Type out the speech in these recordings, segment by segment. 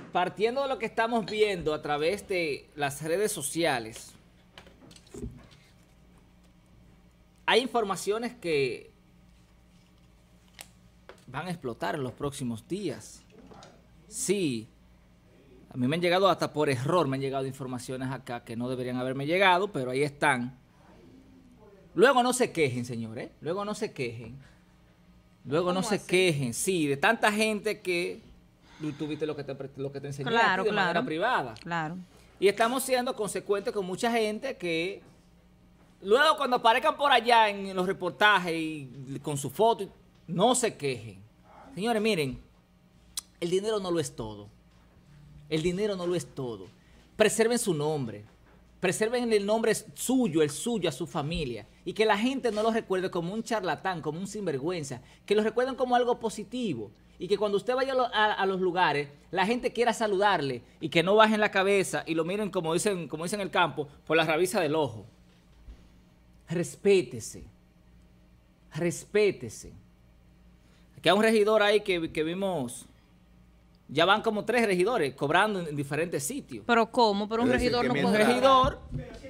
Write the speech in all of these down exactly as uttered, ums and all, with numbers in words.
partiendo de lo que estamos viendo a través de las redes sociales, hay informaciones que van a explotar en los próximos días. Sí, a mí me han llegado hasta por error, me han llegado informaciones acá que no deberían haberme llegado, pero ahí están. Luego no se quejen, señores, luego no se quejen. Luego no se así? quejen, sí, de tanta gente que tú viste lo que te, lo que te enseñé Claro, a ti de claro. manera privada. Claro. Y estamos siendo consecuentes con mucha gente que luego cuando aparezcan por allá en los reportajes y con su foto, no se quejen. Señores, miren, el dinero no lo es todo. El dinero no lo es todo. Preserven su nombre. Preserven el nombre suyo, el suyo, a su familia. Y que la gente no lo recuerde como un charlatán, como un sinvergüenza. Que lo recuerden como algo positivo. Y que cuando usted vaya a, lo, a, a los lugares, la gente quiera saludarle y que no bajen la cabeza y lo miren, como dicen, como dicen en el campo, por la rabiza del ojo. Respétese. Respétese. Aquí hay un regidor ahí que, que vimos... Ya van como tres regidores cobrando en, en diferentes sitios. ¿Pero cómo? Pero un Es decir, regidor que no mientras- puede... Un regidor...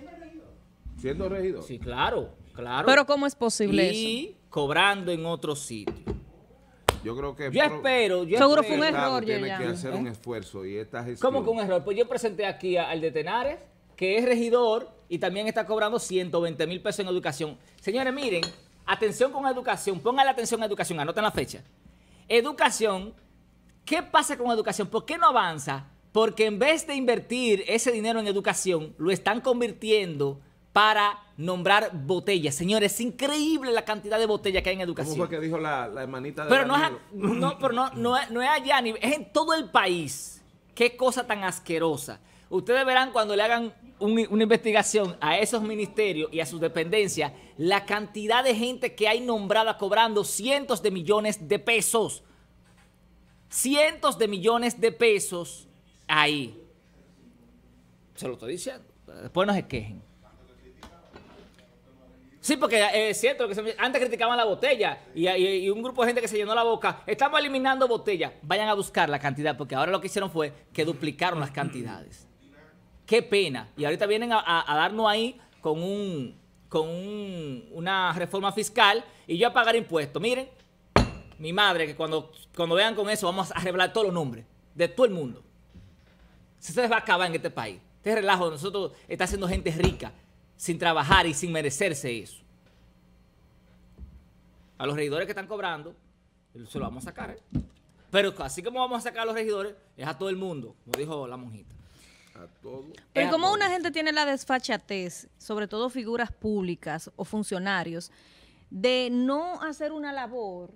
Siendo regidor. Sí, claro, claro. ¿Pero cómo es posible eso? Y cobrando en otro sitio. Yo creo que Yo pro- espero, yo Seguro espero- fue un el Estado error, tiene Yerjan. que hacer un ¿Eh? esfuerzo y esta gestión. ¿Cómo que un error? Pues yo presenté aquí a- al de Tenares, que es regidor y también está cobrando ciento veinte mil pesos en educación. Señores, miren, atención con educación, pongan la atención a educación, anoten la fecha. Educación, ¿qué pasa con educación? ¿Por qué no avanza? Porque en vez de invertir ese dinero en educación, lo están convirtiendo para nombrar botellas. Señores, es increíble la cantidad de botellas que hay en ¿Cómo educación. fue que dijo la, la hermanita de Pero no es, a- Danilo? no, pero no, no, es, no es allá, ni- es en todo el país. Qué cosa tan asquerosa. Ustedes verán cuando le hagan un- una investigación a esos ministerios y a sus dependencias, la cantidad de gente que hay nombrada cobrando cientos de millones de pesos. Cientos de millones de pesos ahí. Se lo estoy diciendo. Después no se quejen. Sí, porque eh, es cierto que se- antes criticaban la botella y, y- y un grupo de gente que se llenó la boca. Estamos eliminando botellas. Vayan a buscar la cantidad, porque ahora lo que hicieron fue que duplicaron las cantidades. Qué pena. Y ahorita vienen a, a- a darnos ahí con un con un- una reforma fiscal y yo a pagar impuestos. Miren, mi madre, que cuando, cuando vean con eso vamos a revelar todos los nombres de todo el mundo. Se les va a acabar en este país. Este relajo de nosotros está haciendo gente rica sin trabajar y sin merecerse eso. A los regidores que están cobrando, se lo vamos a sacar. ¿eh? Pero así como vamos a sacar a los regidores, es a todo el mundo, como dijo la monjita. A todo. Pero Es a como todo. una gente tiene la desfachatez, sobre todo figuras públicas o funcionarios, de no hacer una labor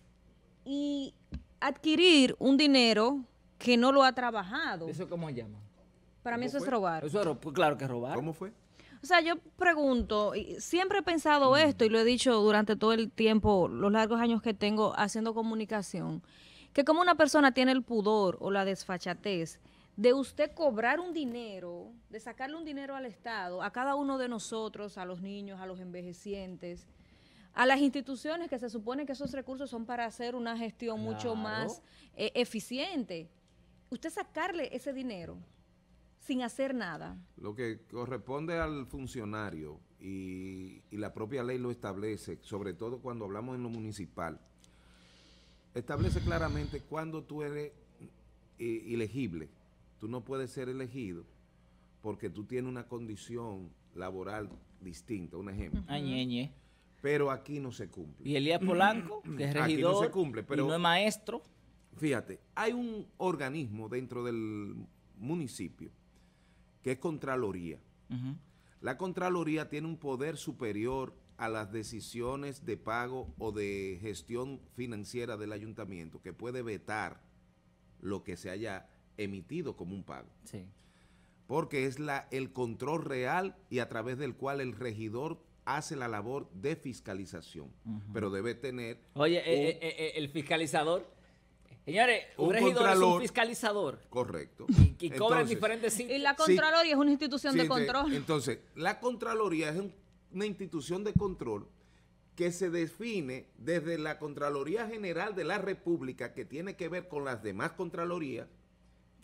y adquirir un dinero que no lo ha trabajado. ¿Eso cómo se llama? Para mí ¿Cómo eso es fue? robar. Eso es ro- pues claro que es robar. ¿Cómo fue? O sea, yo pregunto, y siempre he pensado esto y lo he dicho durante todo el tiempo, los largos años que tengo haciendo comunicación, que como una persona tiene el pudor o la desfachatez de usted cobrar un dinero, de sacarle un dinero al Estado, a cada uno de nosotros, a los niños, a los envejecientes, a las instituciones que se supone que esos recursos son para hacer una gestión mucho Claro. más eh, eficiente. Usted sacarle ese dinero sin hacer nada. Lo que corresponde al funcionario y, y la propia ley lo establece, sobre todo cuando hablamos en lo municipal, establece claramente cuando tú eres eh, elegible. Tú no puedes ser elegido porque tú tienes una condición laboral distinta, un ejemplo. Ay, ñe, ñe. Pero aquí no se cumple. Y Elías Polanco, que es Aquí no regidor se cumple, pero- y no es maestro. Fíjate, hay un organismo dentro del municipio que es Contraloría. Ujú. La Contraloría tiene un poder superior a las decisiones de pago o de gestión financiera del ayuntamiento, que puede vetar lo que se haya emitido como un pago, Sí. porque es la, el control real y a través del cual el regidor hace la labor de fiscalización, pero debe tener Oye, un- eh, eh, eh, el fiscalizador. Señores, un, Un regidor es un contralor. fiscalizador. correcto. Y, y cobra en Entonces, diferentes sitios. Y la Sí. Contraloría es una institución Sí, de ente- control. Entonces, la Contraloría es un- una institución de control que se define desde la Contraloría General de la República, que tiene que ver con las demás Contralorías,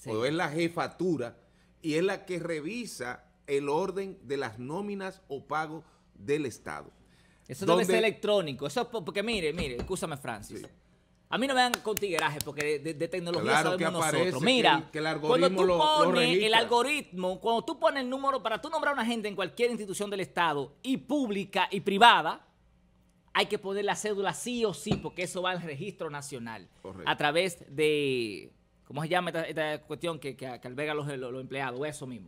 Sí. o es la jefatura, y es la que revisa el orden de las nóminas o pagos del Estado. Eso donde, debe ser electrónico. Eso porque mire, mire, escúchame, Francis. Sí. A mí no me dan con tigueraje porque de, de, de tecnología Claro sabemos que aparece nosotros. Mira, que el- que el cuando algoritmo tú lo- lo pones el registra. algoritmo, cuando tú pones el número para tú nombrar a una gente en cualquier institución del Estado y pública y privada, hay que poner la cédula sí o sí porque eso va al registro nacional. Correcto. A través de, ¿cómo se llama esta, esta cuestión que, que, que alberga los, los, los empleados? Eso mismo.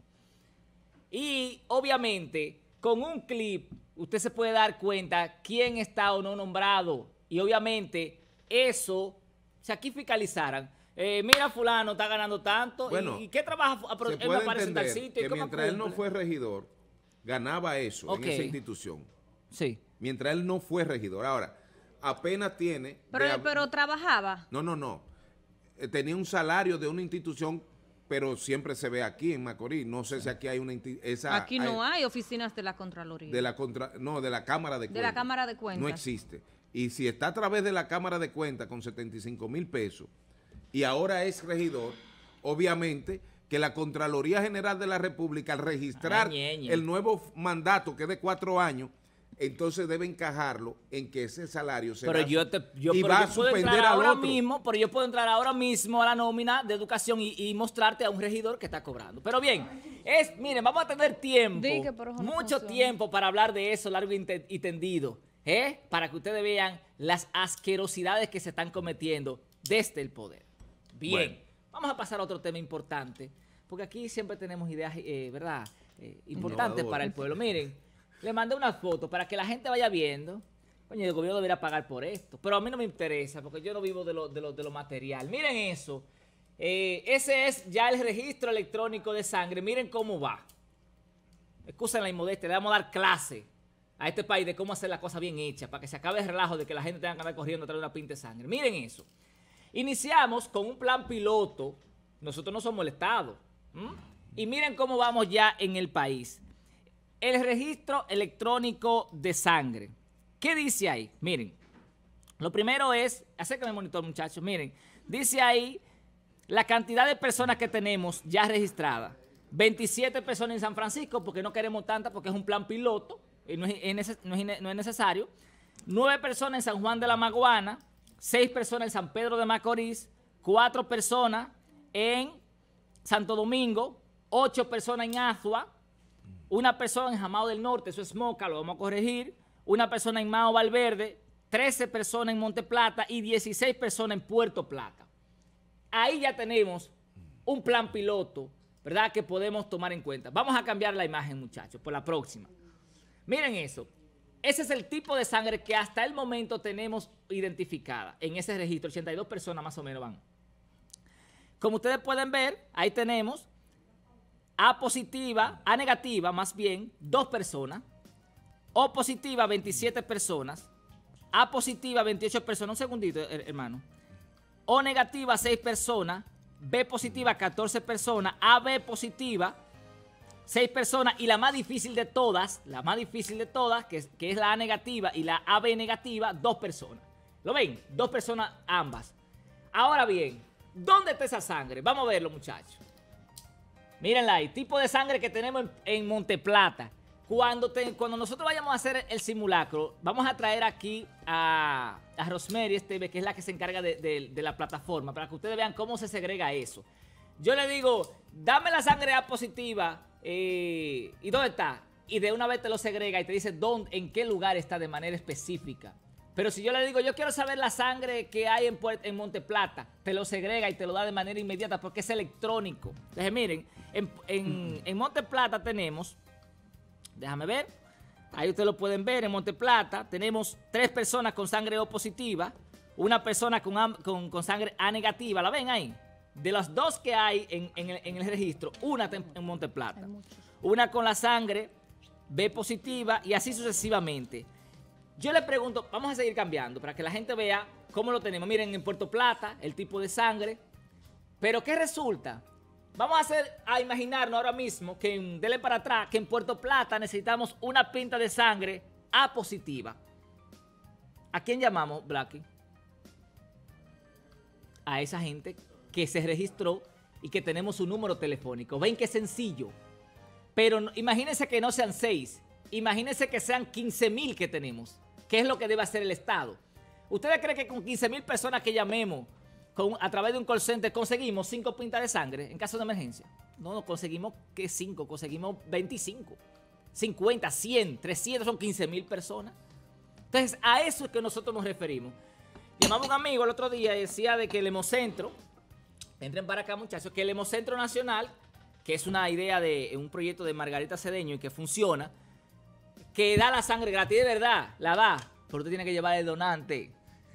Y obviamente, con un clip, usted se puede dar cuenta quién está o no nombrado. Y obviamente, eso, si aquí fiscalizaran, eh, mira, fulano está ganando tanto, Bueno, y, ¿y qué trabaja? se Él puede aparece en tal entender sitio, ¿y que cómo mientras él no cumple? fue regidor, ganaba eso Ok. en esa institución. Sí. Mientras él no fue regidor. Ahora, apenas tiene... Pero, de hab- pero trabajaba. No, no, no. Eh, Tenía un salario de una institución, pero siempre se ve aquí en Macorís. No sé si aquí hay una insti- esa Aquí no hay oficinas de la Contraloría. de la contra, no, de la Cámara de De Cuentas. la Cámara de Cuentas. No existe. Y si está a través de la Cámara de Cuentas con setenta y cinco mil pesos y ahora es regidor, obviamente que la Contraloría General de la República, al registrar Ay, ñeñe. el nuevo mandato que es de cuatro años, entonces debe encajarlo en que ese salario será Pero yo, te, yo, y pero va yo a puedo suspender entrar al ahora otro. mismo, pero yo puedo entrar ahora mismo a la nómina de educación y, y mostrarte a un regidor que está cobrando. Pero bien, es, miren, vamos a tener tiempo, Di que por eso no mucho funciona. tiempo para hablar de eso largo y te- y tendido, ¿eh? Para que ustedes vean las asquerosidades que se están cometiendo desde el poder. Bien, Bueno. vamos a pasar a otro tema importante, porque aquí siempre tenemos ideas, eh, ¿verdad? Eh, importantes Innovador. para el pueblo. Miren, le mandé una foto para que la gente vaya viendo. Coño, el gobierno debería pagar por esto. Pero a mí no me interesa porque yo no vivo de lo, de lo, de lo material. Miren eso. Eh, ese es ya el registro electrónico de sangre. Miren cómo va. Excusen la inmodestia. Le vamos a dar clase a este país de cómo hacer la cosa bien hecha para que se acabe el relajo de que la gente tenga que andar corriendo a traer una pinta de sangre. Miren eso. Iniciamos con un plan piloto. Nosotros no somos el Estado. ¿m? Y miren cómo vamos ya en el país. El registro electrónico de sangre. ¿Qué dice ahí? Miren, lo primero es, acércame el monitor, muchachos, miren, dice ahí la cantidad de personas que tenemos ya registradas. veintisiete personas en San Francisco, porque no queremos tantas, porque es un plan piloto, y no es, es neces- no es ine- no es necesario. nueve personas en San Juan de la Maguana, seis personas en San Pedro de Macorís, cuatro personas en Santo Domingo, ocho personas en Azua, una persona en Jamao del Norte, eso es Moca, lo vamos a corregir, una persona en Mao Valverde, trece personas en Monte Plata y dieciséis personas en Puerto Plata. Ahí ya tenemos un plan piloto, ¿verdad?, que podemos tomar en cuenta. Vamos a cambiar la imagen, muchachos, por la próxima. Miren eso. Ese es el tipo de sangre que hasta el momento tenemos identificada en ese registro. ochenta y dos personas más o menos van. Como ustedes pueden ver, ahí tenemos A positiva, A negativa más bien, dos personas. O positiva, veintisiete personas. A positiva, veintiocho personas. Un segundito, her- hermano. O negativa, seis personas. B positiva, catorce personas. A B positiva, seis personas. Y la más difícil de todas, la más difícil de todas, que es, que es la A negativa y la A B negativa, dos personas. ¿Lo ven? Dos personas ambas. Ahora bien, ¿dónde está esa sangre? Vamos a verlo, muchachos. Mírenla ahí, tipo de sangre que tenemos en, en Monteplata. Cuando, te- cuando nosotros vayamos a hacer el simulacro, vamos a traer aquí a, a Rosemary Esteve, que es la que se encarga de, de- de la plataforma, para que ustedes vean cómo se segrega eso. Yo le digo, dame la sangre A positiva, eh, ¿y dónde está? Y de una vez te lo segrega y te dice dónde, en qué lugar está de manera específica. Pero si yo le digo, yo quiero saber la sangre que hay en, Puert- en Monteplata, te lo segrega y te lo da de manera inmediata porque es electrónico. Entonces, miren, en, en, en Monteplata tenemos, déjame ver, ahí ustedes lo pueden ver, en Monteplata tenemos tres personas con sangre O positiva, una persona con, am- con, con sangre A negativa, ¿la ven ahí? De las dos que hay en, en el, en el registro, una está en, en Monteplata, Hay muchos. una con la sangre B positiva y así sucesivamente. Yo le pregunto, vamos a seguir cambiando para que la gente vea cómo lo tenemos. Miren, en Puerto Plata, el tipo de sangre. Pero ¿qué resulta? Vamos a hacer, a imaginarnos ahora mismo que en, dele para atrás, que en Puerto Plata necesitamos una pinta de sangre A positiva. ¿A quién llamamos, Blackie? A esa gente que se registró y que tenemos un número telefónico. Ven qué sencillo. Pero no, imagínense que no sean seis. Imagínense que sean quince mil que tenemos. ¿Qué es lo que debe hacer el Estado? ¿Ustedes creen que con quince mil personas que llamemos con, a través de un call center conseguimos cinco pintas de sangre en caso de emergencia? No, no conseguimos que cinco, conseguimos veinticinco, cincuenta, cien, trescientos, son quince mil personas. Entonces, a eso es que nosotros nos referimos. Llamamos a un amigo el otro día y decía de que el Hemocentro, entren para acá muchachos, que el Hemocentro Nacional, que es una idea de un proyecto de Margarita Cedeño y que funciona, que da la sangre gratis, de verdad, la da, pero usted tiene que llevar el donante.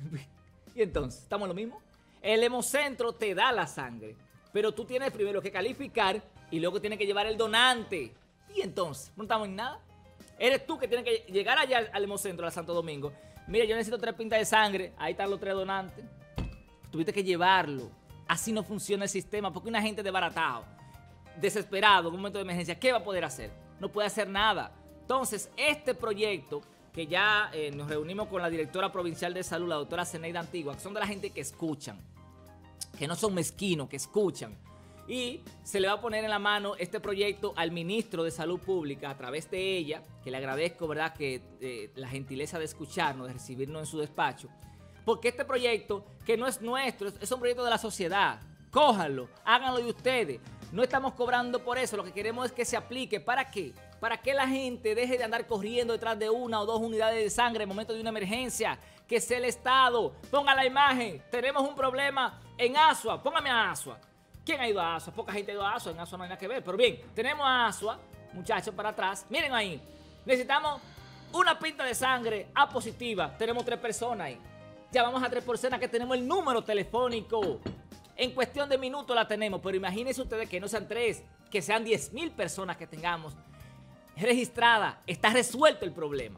Y entonces, ¿estamos en lo mismo? El Hemocentro te da la sangre, pero tú tienes primero que calificar y luego tienes que llevar el donante. Y entonces, no estamos en nada. Eres tú que tienes que llegar allá al Hemocentro, a Santo Domingo. Mira, yo necesito tres pintas de sangre, ahí están los tres donantes. Tuviste que llevarlo. Así no funciona el sistema, porque una gente desbaratado, desesperado, en un momento de emergencia, ¿qué va a poder hacer? No puede hacer nada. Entonces, este proyecto, que ya eh, nos reunimos con la directora provincial de salud, la doctora Zeneida Antigua, que son de la gente que escuchan, que no son mezquinos, que escuchan. Y se le va a poner en la mano este proyecto al ministro de Salud Pública a través de ella, que le agradezco, ¿verdad?, que eh, la gentileza de escucharnos, de recibirnos en su despacho. Porque este proyecto, que no es nuestro, es un proyecto de la sociedad. Cójanlo, háganlo de ustedes. No estamos cobrando por eso, lo que queremos es que se aplique. ¿Para qué? Para que la gente deje de andar corriendo detrás de una o dos unidades de sangre en momento de una emergencia. Que sea el Estado. Ponga la imagen. Tenemos un problema en Asua. Póngame a Asua. ¿Quién ha ido a Asua? Poca gente ha ido a Asua. En Asua no hay nada que ver. Pero bien, tenemos a Asua, muchachos, para atrás. Miren ahí. Necesitamos una pinta de sangre A positiva. Tenemos tres personas ahí. Llamamos a tres personas que tenemos el número telefónico. En cuestión de minutos la tenemos, pero imagínense ustedes que no sean tres, que sean diez mil personas que tengamos registradas. Está resuelto el problema.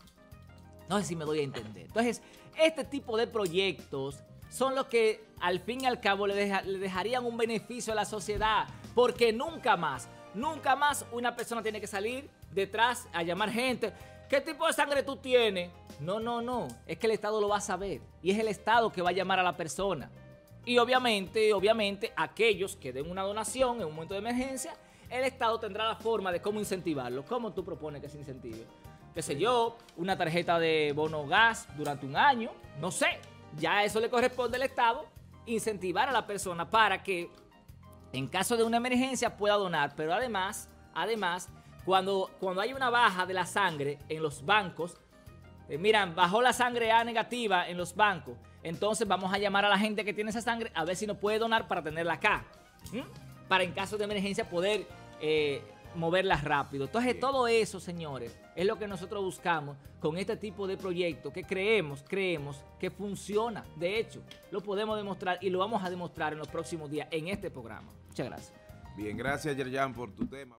No sé si me doy a entender. Entonces, este tipo de proyectos son los que al fin y al cabo le, deja, le dejarían un beneficio a la sociedad, porque nunca más, nunca más una persona tiene que salir detrás a llamar gente. ¿Qué tipo de sangre tú tienes? No, no, no. Es que el Estado lo va a saber. Y es el Estado que va a llamar a la persona. Y obviamente, obviamente, aquellos que den una donación en un momento de emergencia, el Estado tendrá la forma de cómo incentivarlo. ¿Cómo tú propones que se incentive? Qué sé yo, una tarjeta de bono gas durante un año. No sé. Ya eso le corresponde al Estado incentivar a la persona para que en caso de una emergencia pueda donar. Pero además, además, cuando, cuando hay una baja de la sangre en los bancos, eh, miran, bajó la sangre A negativa en los bancos. Entonces vamos a llamar a la gente que tiene esa sangre a ver si nos puede donar para tenerla acá. ¿Mm? Para en caso de emergencia poder eh, moverla rápido. Entonces Bien. todo eso, señores, es lo que nosotros buscamos con este tipo de proyectos que creemos, creemos que funciona. De hecho, lo podemos demostrar y lo vamos a demostrar en los próximos días en este programa. Muchas gracias. Bien, gracias Yerjan por tu tema.